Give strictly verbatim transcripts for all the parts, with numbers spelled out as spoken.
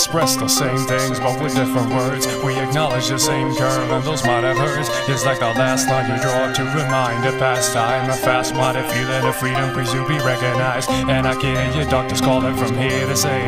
express the same things, but with different words. We acknowledge the same curve, and those might have hurts. It's like the last line you draw to remind a past time. A fast-minded feeling of freedom, please you be recognized. And I can hear your doctors calling from here to say,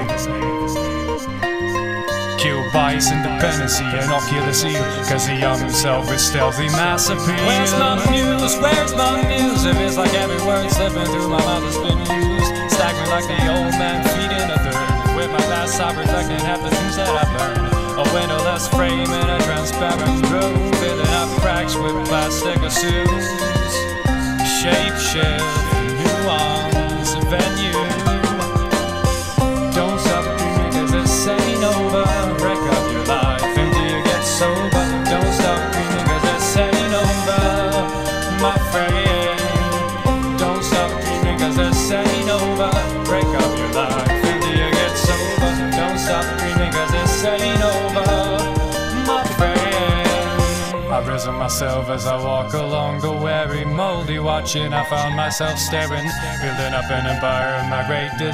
kill bias, independency, and I'll kill the seal, cause the young himself is stealthy mass appeal. Where's my muse? Where's my muse? If it's like every word slipping through my mouth has been used, staggering like the old man feeding a third. With my past I reflecting half the things that I've learned. A windowless frame in a transparent room, filling up cracks with plastic assumes. Shape shift, nuance, venue. Don't stop dreaming cause this ain't over. Break up your life until you get sober. Don't stop dreaming cause this ain't over, my friend. Don't stop dreaming cause this ain't over. Break up your life until you get sober. Don't stop dreaming cause this ain't over, my friend. I've risen myself as I walk along the weary, moldy watching. I found myself staring, building up an empire of my great desire.